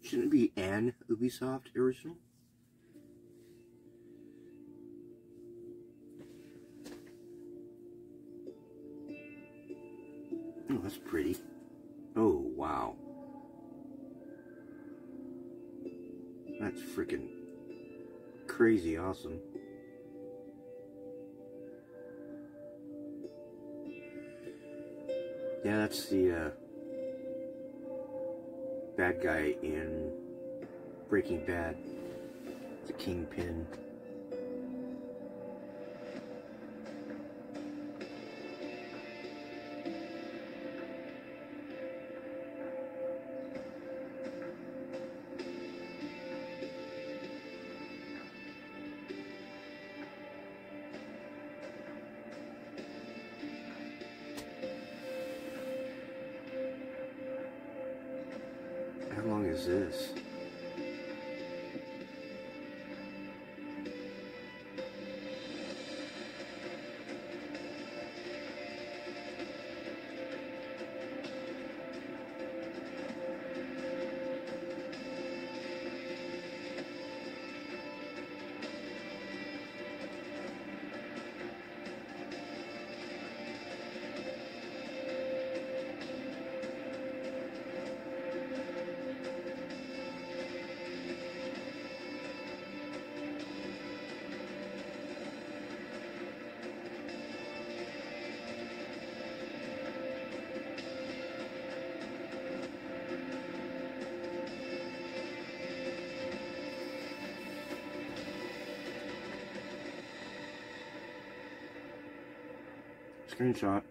Shouldn't it be an Ubisoft original? Oh, that's pretty. Oh, wow. That's freaking crazy awesome. Yeah, that's the bad guy in Breaking Bad, the Kingpin. How long is this? Screenshot.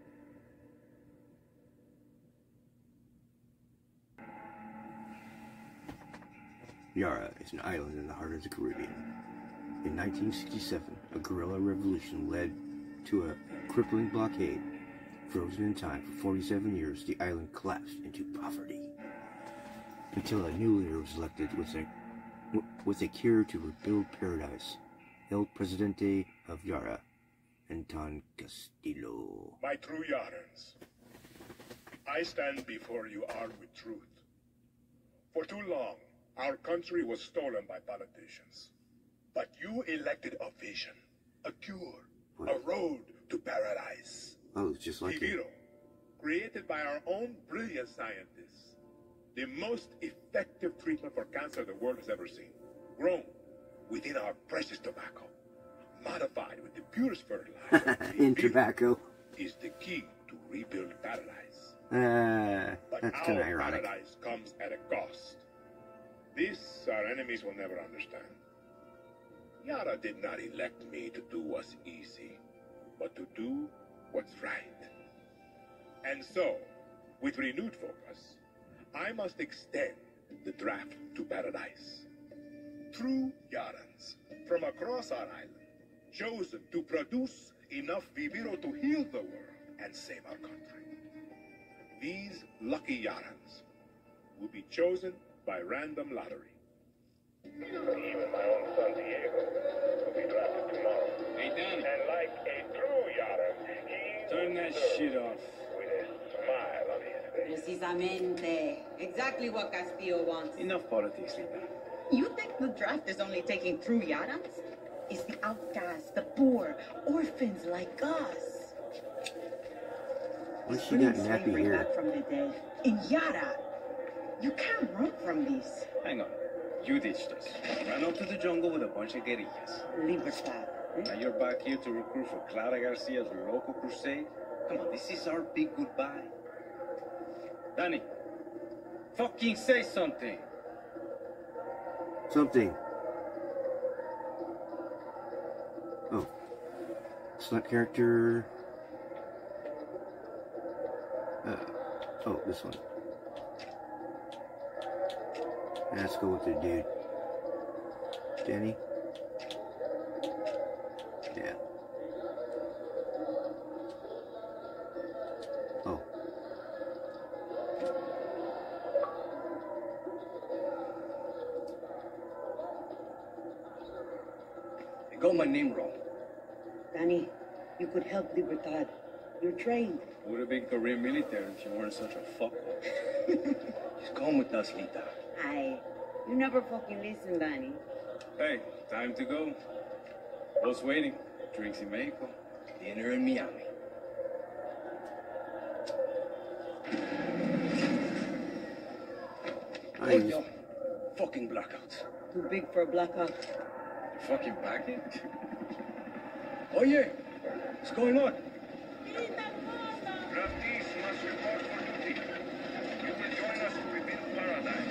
Yara is an island in the heart of the Caribbean. In 1967, a guerrilla revolution led to a crippling blockade. Frozen in time for 47 years, the island collapsed into poverty until a new leader was elected with a cure to rebuild paradise. El Presidente of Yara, Anton Castillo. My true Yarans, I stand before you armed with truth. For too long, our country was stolen by politicians. But you elected a vision, a cure, a road to paradise. Oh, it's just like Viviro, created by our own brilliant scientists. The most effective treatment for cancer the world has ever seen. Grown within our precious tobacco. Modified with the purest fertilizer. in tobacco. Is the key to rebuild paradise. That's kind of our ironic. Paradise comes at a cost. This our enemies will never understand. Yara did not elect me to do what's easy, but to do what's right. And so, with renewed focus, I must extend the draft to paradise. True Yarans from across our island, chosen to produce enough Viviro to heal the world and save our country. These lucky Yarans will be chosen by random lottery. Even my own son Diego will be drafted tomorrow. Hey, Danny. And like a true Yaran, he Turn that shit off. with a smile on his face. Precisamente. Exactly what Castillo wants. Enough politics, Lita. You think the draft is only taking true Yarans? It's the outcasts, the poor, orphans like us. Why she got Bringing nappy slavery hair? back from the dead. In Yara, you can't run from this. Hang on. You ditched us. Ran off to the jungle with a bunch of guerrillas. Libertad. Now you're back here to recruit for Clara Garcia's local crusade? Come on, this is our big goodbye. Danny, fucking say something. Something. Oh. Select character. Oh, this one. Let's go with the dude. Danny? Yeah. Oh. You got my name wrong. Danny, you could help Libertad. You're trained. Would have been career military if you weren't such a fuckwit. Just come with us, Lita. You never fucking listen, Danny. Hey, time to go. Boss waiting. Drinks in Mexico. Dinner in Miami. I Coño. Fucking blackouts. Too big for a blackout. Fucking package? Oye, what's going on? Draftees must report for duty. You will join us to rebuild paradise.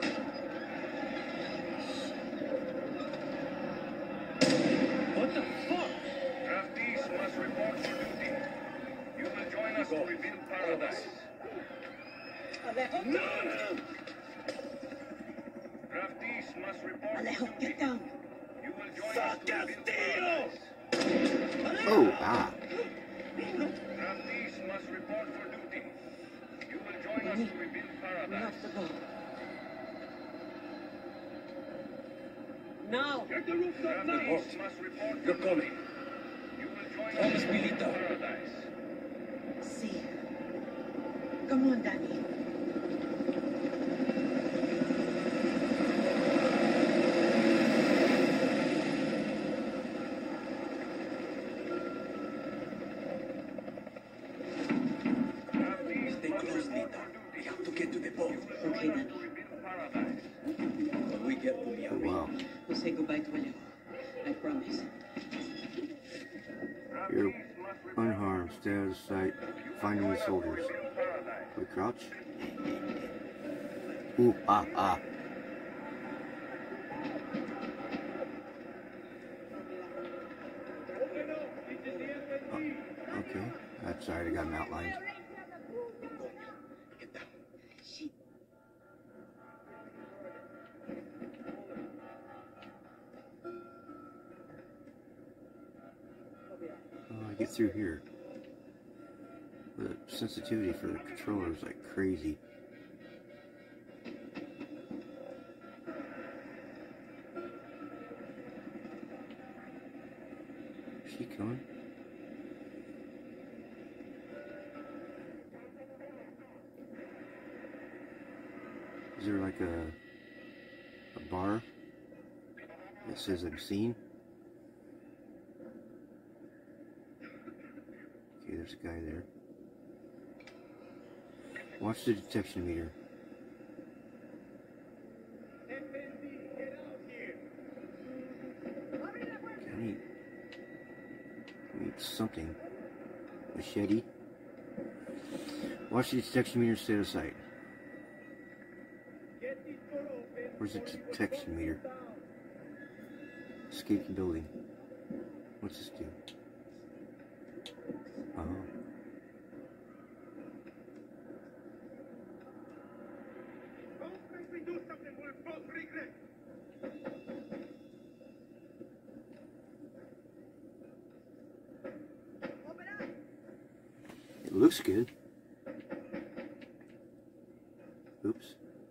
What the fuck? Draftees must report for duty. You will join us to rebuild paradise. Alejo, No! Draftees must report for Alejo, duty. get down. You will join us Fuck to rebuild Castillo! paradise. Oh, ah. Draftees must report for duty. You will join us to rebuild We paradise. have to go. Now. Get the roof up now! Draftees must report for You're duty. coming. You will join Vamos, us to rebuild Milito. paradise. See. Come on, Danny. Stay close, Nita. We have to get to the boat. Okay, Danny. When we get to Oh, Miami. wow. We'll say goodbye to Alejo. I promise. You're unharmed. Stay out of sight. Find any soldiers. We crouch. Ooh, ah, ah. Oh, okay. That's alright, I got him outlined. Get down. Oh, I get through here. The sensitivity for the controller is like crazy. Is she coming? Is there like a bar that says I'm seen? Okay, there's a guy there. Watch the detection meter. I need something. Machete. Watch the detection meter, stay out of sight. Where's the detection meter? Escape the building. What's this do? Oh. Don't make me do something we'll both regret. It looks good. Oops.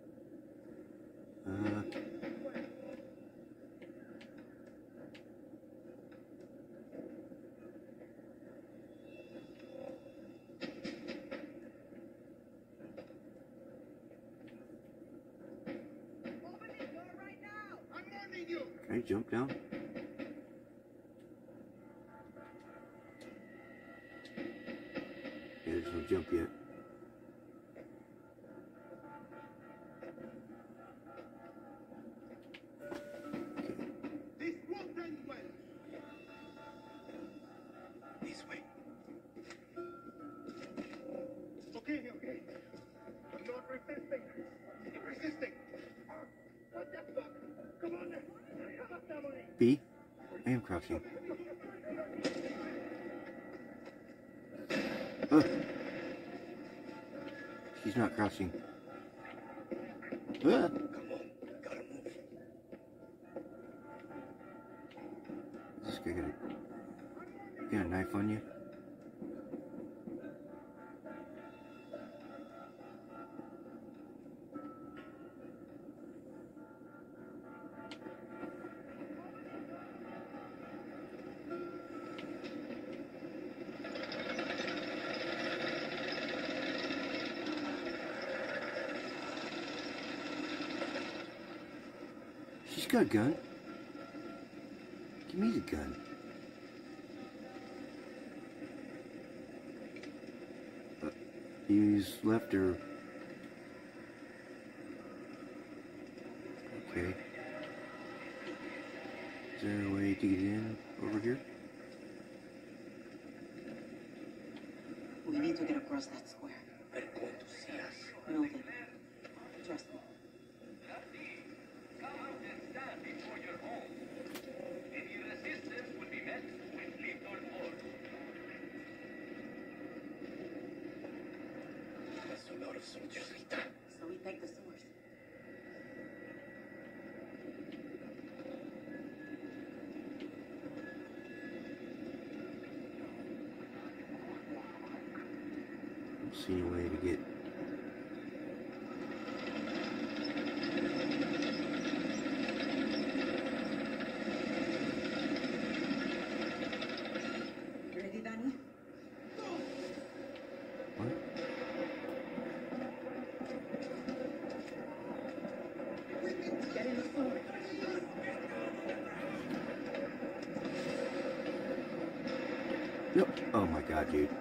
Can I jump down? Yeah, there's no jump yet. This won't end well. This way. Okay. I'm not resisting. I'm resisting. What the fuck? Come on then. B? I am crouching. She's not crouching. Come on. Gotta move. Is this guy got a knife on you? got a gun. Give me the gun. Use left or... Okay. Is there a way to get in over here? We need to get across that square. They're going to see us. No, they trust me. Come out and stand before your home. Any resistance will be met with lethal force. That's a lot of soldiers, Rita. So we take the source. I don't see a way to get... Ready, Danny? What? Get in the sword. Yep. Oh my god, dude.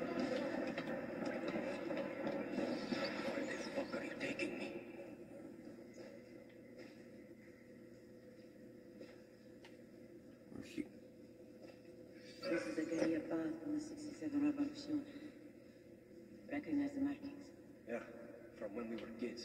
Where the fuck are you taking me? Where's she? This is a guerrilla path from the 67 Revolution. Recognize the markings. Yeah, from when we were kids.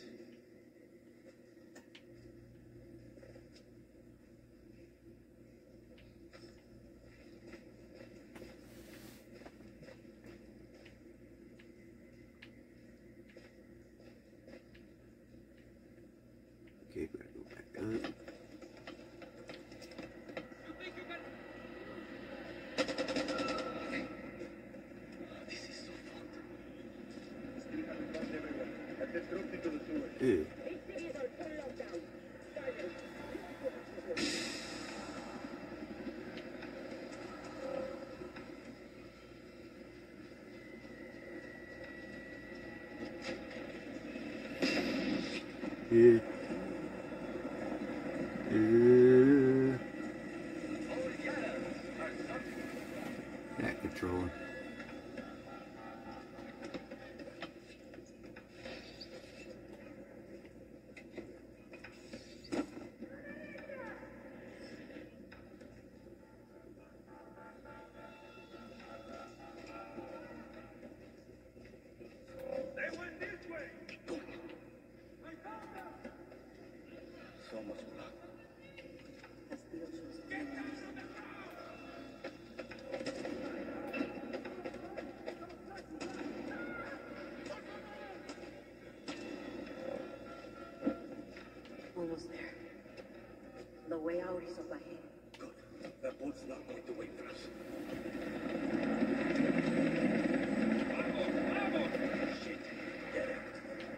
Okay, gotta go back up. This is so fucked. Ew. Yeah. Yeah, controlling. They went this way. Keep going. So much blood. Castillo shows flames. Almost there. The way out is up ahead. Good. That boat's not going to wait for us. Shit. Get it.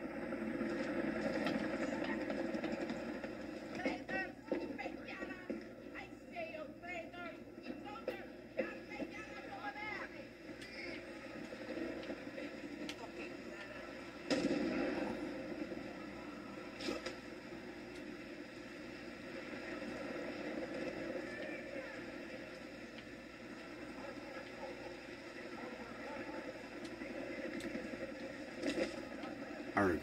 Alright.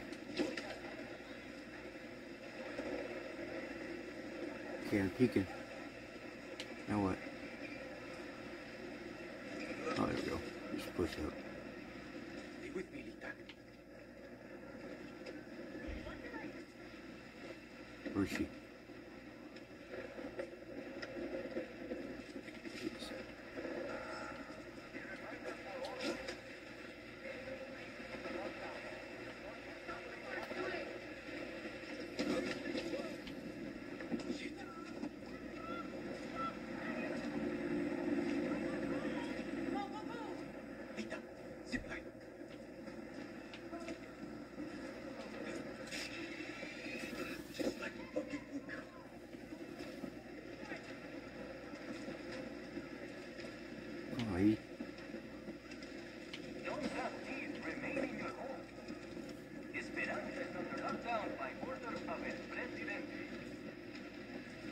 Okay, I'm peeking. Now what? Oh, there we go. Just push up. Stay with me, Lita. Where is she? Jeez. Lita, zip line. Just like a fucking book. Ay. Don't have thieves remain in your home. Esperanza is under lockdown by order of el presidente.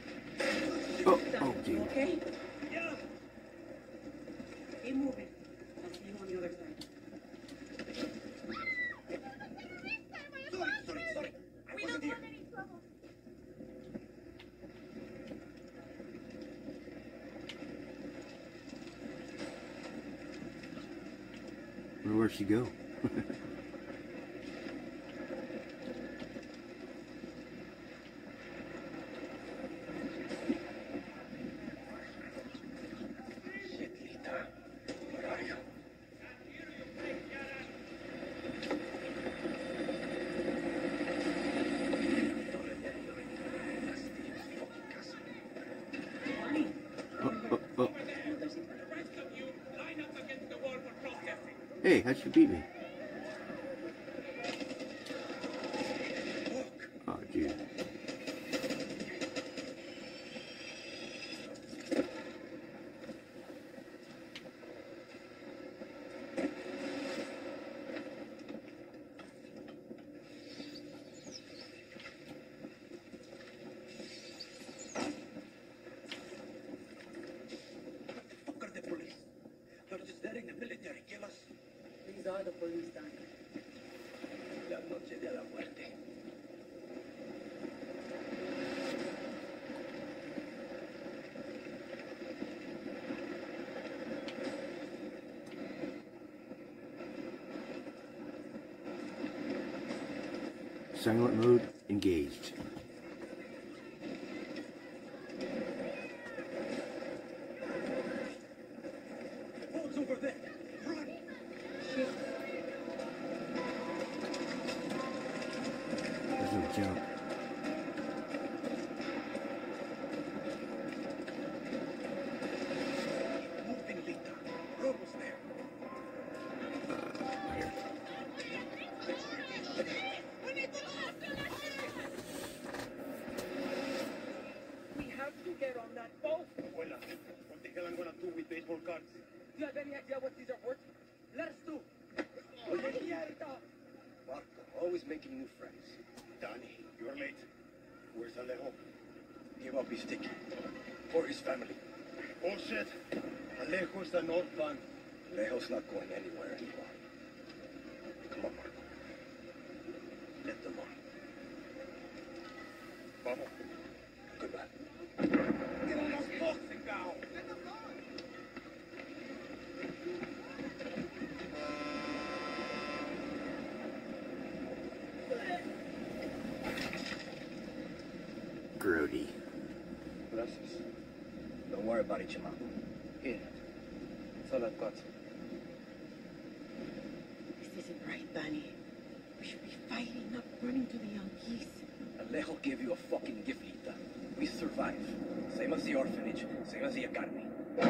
Where'd she go? Hey, how'd you beat me? Oh, dude. Fuck are the police? They're just letting the military kill us. These are the police, Danny. La noche de la muerte. Silent mode engaged. What's over there? Run! There's no jump. Moving, Lita. We're almost there. Here. We have to get on that boat. Abuela, what the hell I'm gonna do with baseball cards? Do you have any idea what these are worth? Let us do. Marco, always making new friends. Danny, you're late. Where's Alejo? Give up his ticket. For his family. Bullshit. Alejo's an orphan. Alejo's not going anywhere anymore. Come on, Marco. Let them on. Vamos. Goodbye. Get on those boxing now. Let them go. Grody. Gracias. Don't worry about it, chamaco. Here. That's all I've got. This isn't right, Danny. We should be fighting, not running to the Yankees. Alejo gave you a fucking gift, Lita. We survive. Same as the orphanage. Same as the academy.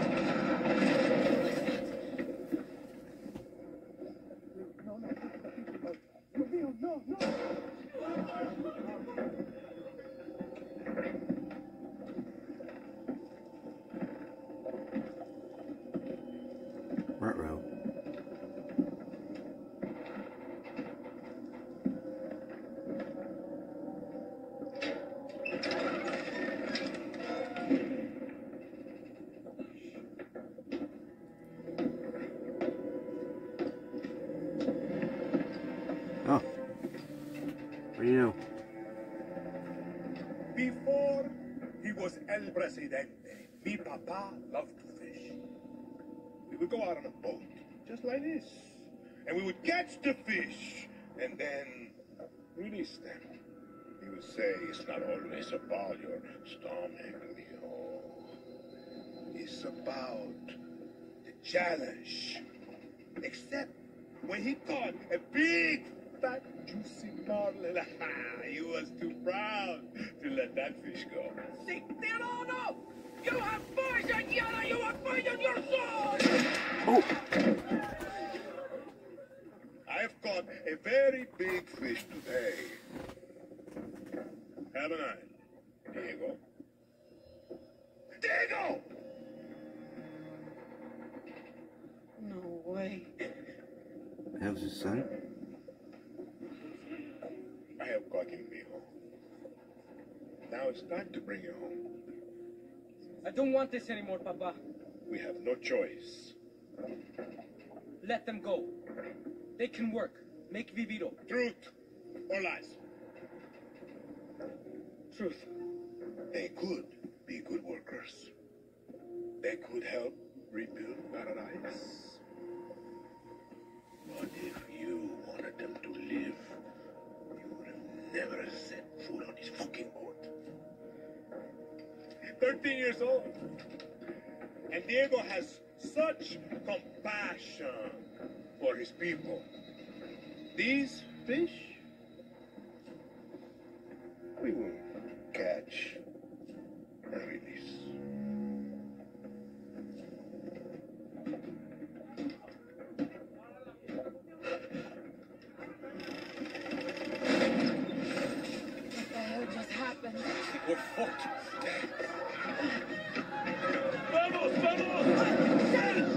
Ruh-roh. Oh. What do you know? Before he was El Presidente, mi papa loved to fish. We would go out on a boat, just like this, and we would catch the fish, and then release them. He would say, it's not always about your stomach, Leo. It's about the challenge. Except when he caught a big, fat, juicy marlin, he was too proud to let that fish go. Sic Tirano! You have poisoned Yara! You have poisoned your soul! Oh! I have caught a very big fish today. Haven't I, Diego? Diego! No way. That was his son? I have caught him, mijo. Now it's time to bring you home. I don't want this anymore, Papa. We have no choice. Let them go. They can work. Make Viviro. Truth or lies? Truth. They could be good workers. They could help rebuild paradise. years old. And Diego has such compassion for his people. These fish, we will catch and release. What the hell just happened? We're fucked. ¡Vamos, vamos!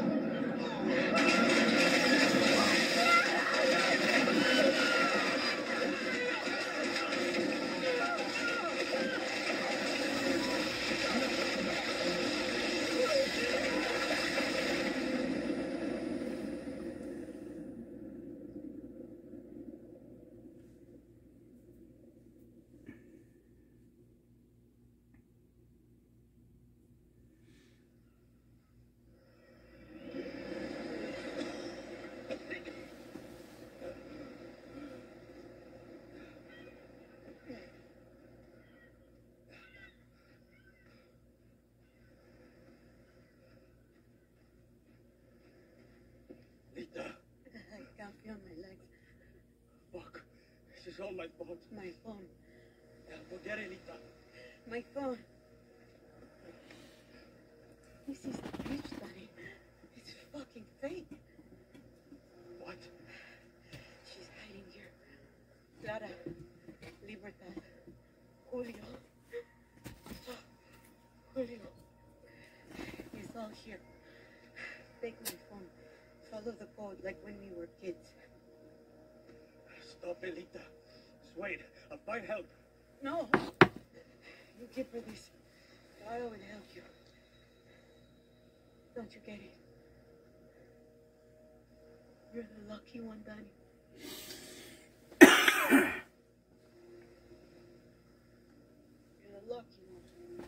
Lita, I can't feel my legs. fuck. This is all my fault. My phone. Forget it, Lita. My phone. This is the beach, Danny. It's fucking fake. What? She's hiding here. Clara, Libertad, Julio. Oh, Julio. He's all here. Take my phone. Follow the code like when we were kids. Stop it, Lita. Just wait. I'll find help. No. You give her this. Clara will help you. Don't you get it? You're the lucky one, Danny. You're the lucky one.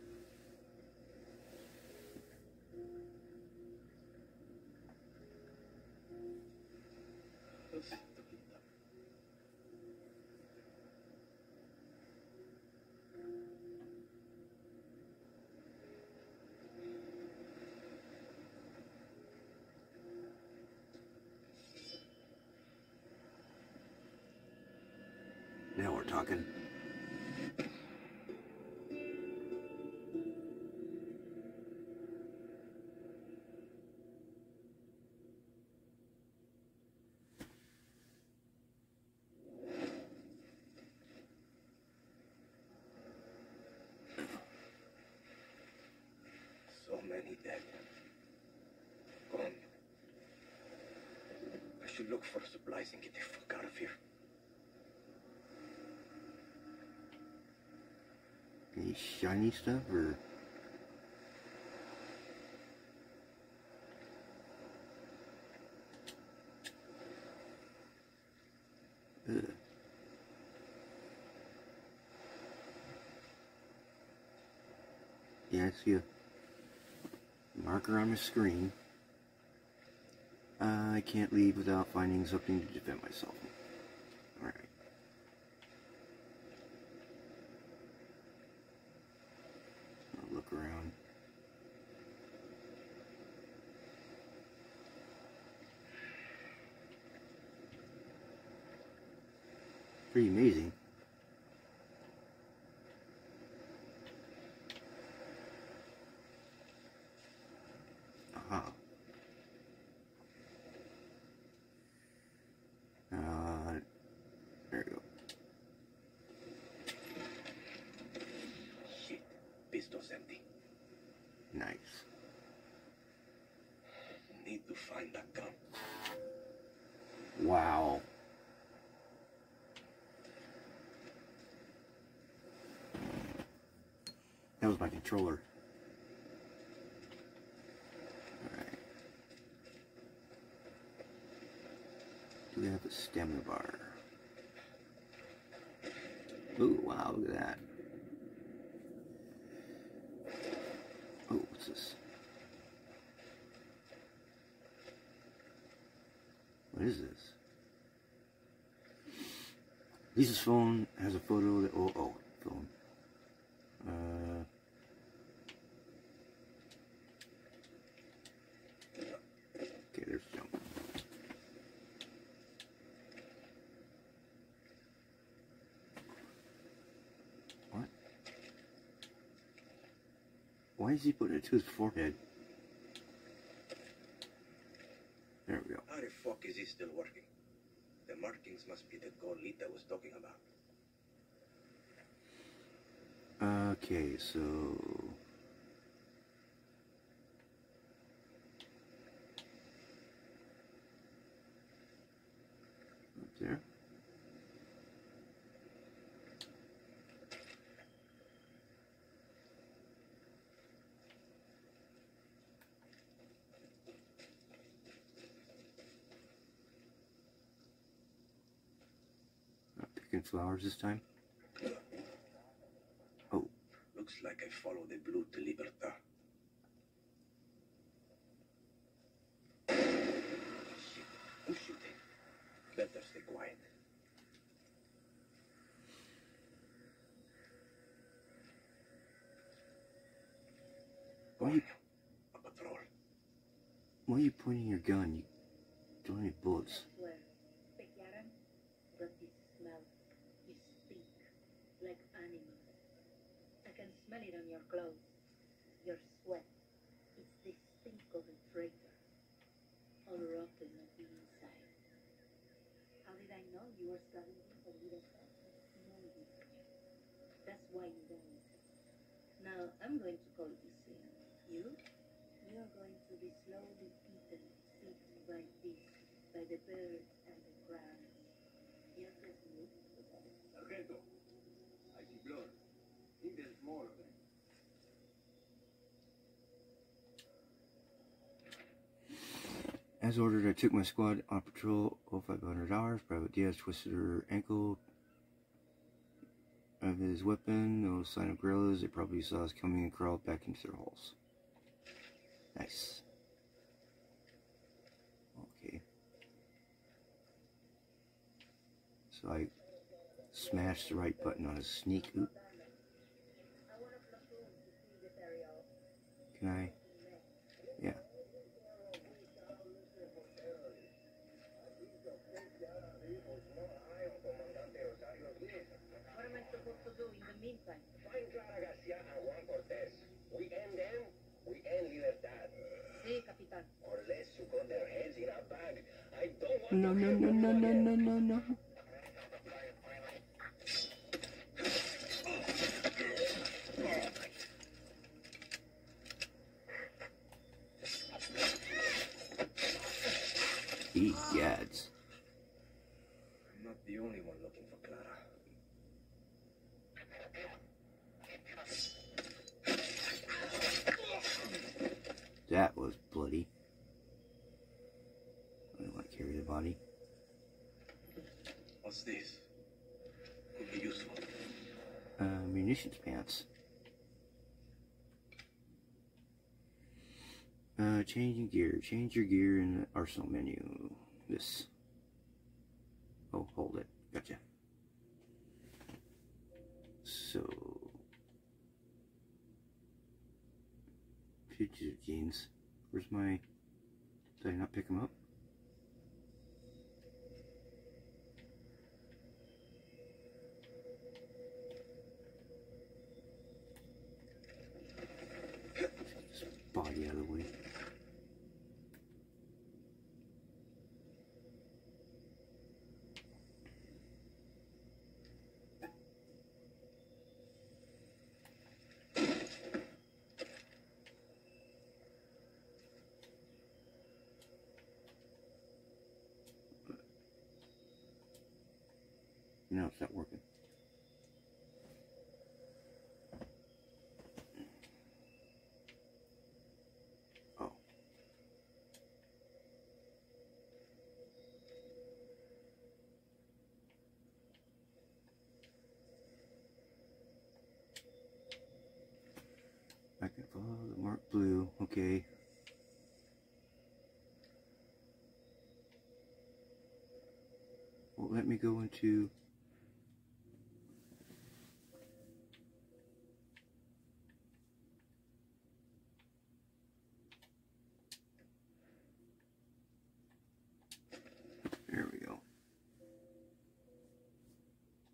Lo siento, Lita. Now we're talking. So many dead. Gone. I should look for supplies and get the fuck out of here. Any shiny stuff or? Ugh. Yeah, I see a marker on my screen. I can't leave without finding something to defend myself. Alright. I'll look around. Pretty amazing. Aha. There we go. Shit. Pistol's empty. Nice. Need to find that gun. Wow. That was my controller. Alright. Do we have a stamina bar? Ooh, wow, look at that. Oh, what's this? What is this? Lisa's phone has a photo that, phone. Why is he putting it to his forehead? There we go. How the fuck is he still working? The markings must be the gold Lita was talking about. Okay, so... Up there. Not picking flowers this time. Oh. Looks like I follow the blue to Libertad. Shit, who's shooting? Better stay quiet. Why are you, A patrol. why are you pointing your gun? You don't have any bullets. Swear, Pekyaran, that you smell, you stink like animals. I can smell it on your clothes, your sweat. It's the stink of a traitor, all rotten at the inside. How did I know you were scavenging for Libertad? No, you didn't. That's why you don't. Now I'm going to call this in. You're going to be slowly eaten bit by bit by the birds and the crabs. You're just meat to them. Sargento, I see blood. I think there's more of them. As ordered, I took my squad on patrol. 0500 hours. Private Diaz twisted her ankle of his weapon. No sign of guerrillas. They probably saw us coming and crawled back into their holes. Nice. Okay. So I smashed the right button on his sneak. Oop. Can I? Yeah. What am I supposed to do in the meantime? Find Clara Garcia and Juan Cortez. We end them, we end Libertad. Sí, Capitán. Unless you got their heads in a bag. I don't want No, to no, hear no, from no, you no, again. no, no, no. Egads. I'm not the only one looking for Clara. That was bloody. I don't want to carry the body. What's this? Could be useful. Munitions pants. Changing gear. Change your gear in the arsenal menu. This. Oh, hold it. Gotcha. So. Fugitive jeans. Where's my... Did I not pick them up? Get this body out of the way. No, it's not working. Oh. I can follow the marked blue. Okay. Well, let me go into... There we go.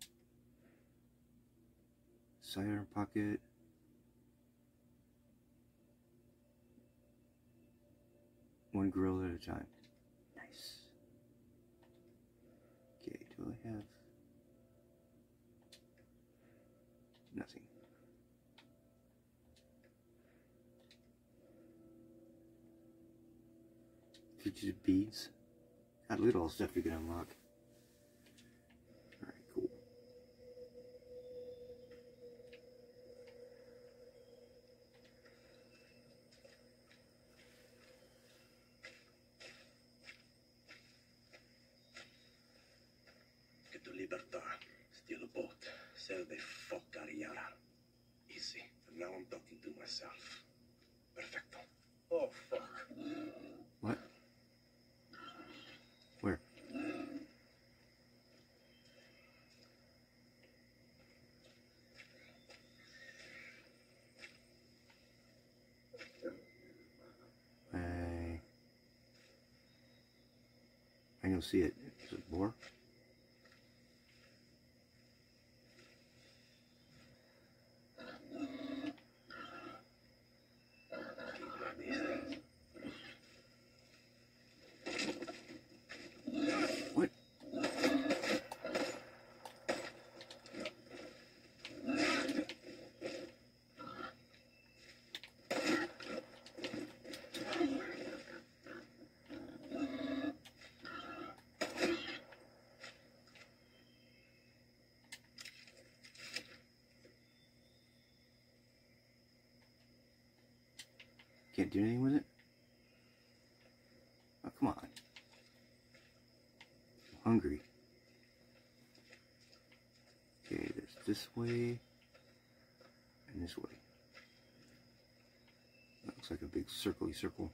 Sidearm pocket. gorilla at a time. Nice. Okay, do I have... Nothing. Features of beads. Got a little stuff you can unlock. Alright, cool. Get to Libertad, steal a boat, sell the fuck out of Yara. Easy. And now I'm talking to myself. Perfecto. Oh, fuck. What? Where? I don't see it. Is it more? What? Can't do anything with it? Oh, come on. I'm hungry. Okay, there's this way and this way. That looks like a big circle-y circle.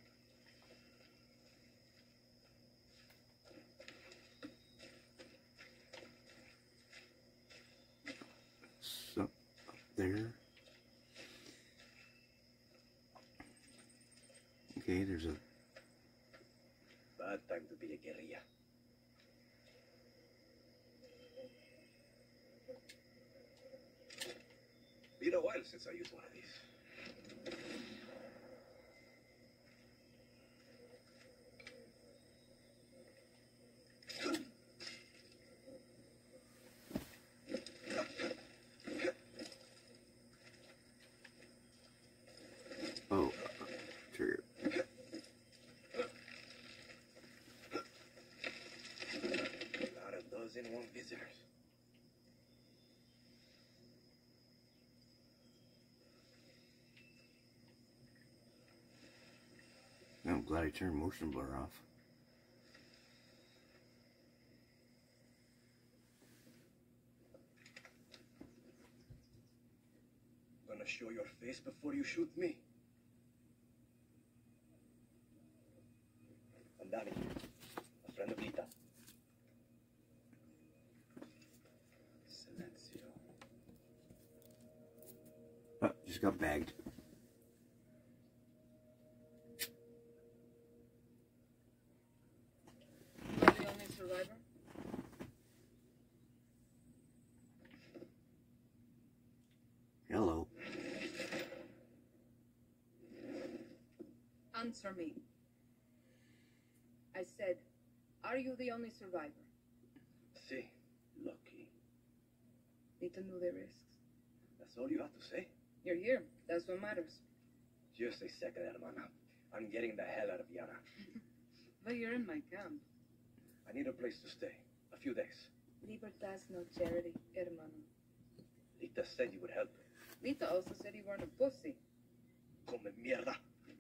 It's up there. Okay, there's a... Bad time to be a guerrilla. Been a while since I used one of these. Oh, trigger. Not a dozen one visitors. I'm glad I turned motion blur off. Gonna show your face before you shoot me. I'm Danny, a friend of Lita. Silencio. Oh, just got bagged. You're the only survivor? Hello. Answer me. I said, are you the only survivor? Sí, lucky. Need to know the risks. That's all you have to say? You're here. That's what matters. Just a second, hermana. I'm getting the hell out of Yara. But you're in my camp. I need a place to stay. A few days. Libertad's no charity, hermano. Lita said you would help. Lita also said you weren't a pussy. Come mierda.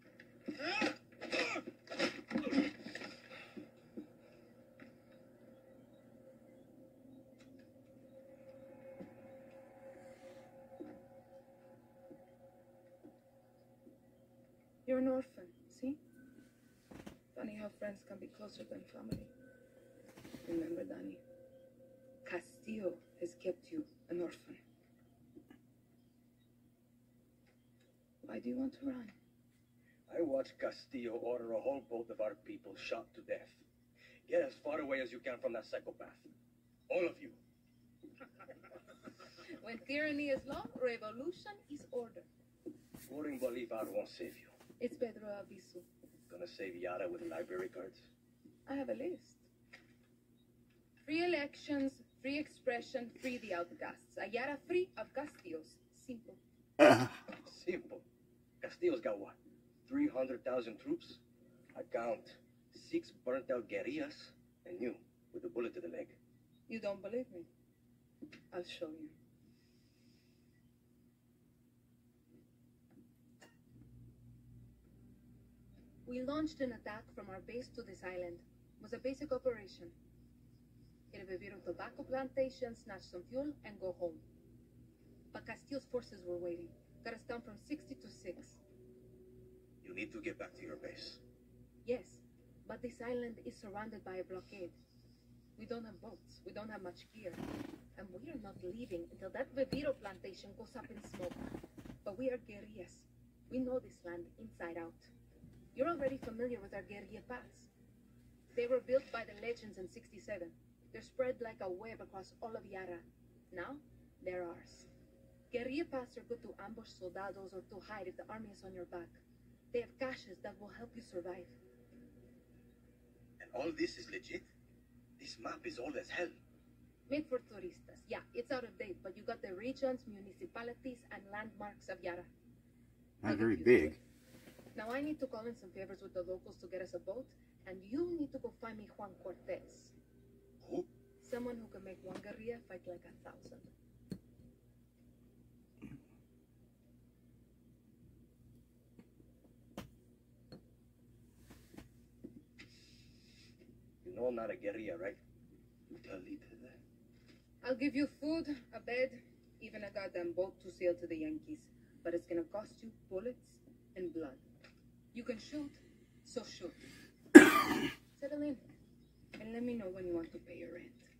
You're an orphan, see? Funny how friends can be closer than family. Remember, Danny, Castillo has kept you an orphan. Why do you want to run? I watched Castillo order a whole boat of our people shot to death. Get as far away as you can from that psychopath. All of you. When tyranny is law, revolution is order. Warring Bolivar won't save you. It's Pedro Aviso. Gonna save Yara with library cards? I have a list. Free elections, free expression, free the outcasts. A Yara free of Castillos. Simple. Simple. Castillo's got what? 300,000 troops? I count 6 burnt-out guerrillas, and you, with a bullet to the leg. You don't believe me? I'll show you. We launched an attack from our base to this island. It was a basic operation. Hit a Viviro tobacco plantation, snatch some fuel, and go home. But Castillo's forces were waiting. Got us down from 60 to 6. You need to get back to your base. Yes, but this island is surrounded by a blockade. We don't have boats, we don't have much gear, and we are not leaving until that Viviro plantation goes up in smoke. But we are guerrillas. We know this land inside out. You're already familiar with our guerrilla paths. They were built by the legends in 67. They're spread like a web across all of Yara. Now, they're ours. Guerrilla paths are good to ambush soldados or to hide if the army is on your back. They have caches that will help you survive. And all this is legit? This map is old as hell. Made for touristas. Yeah, it's out of date, but you got the regions, municipalities, and landmarks of Yara. Not very big. Now I need to call in some favors with the locals to get us a boat, and you need to go find me Juan Cortez. Who? Someone who can make one guerrilla fight like 1,000. You know I'm not a guerrilla, right? You tell Lita that. I'll give you food, a bed, even a goddamn boat to sail to the Yankees. But it's gonna cost you bullets and blood. You can shoot, so shoot. Settle in, and let me know when you want to pay your rent.